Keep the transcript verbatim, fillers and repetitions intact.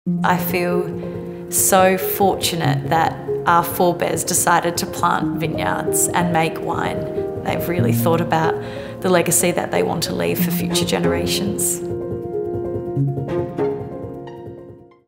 I feel so fortunate that our forebears decided to plant vineyards and make wine. They've really thought about the legacy that they want to leave for future generations.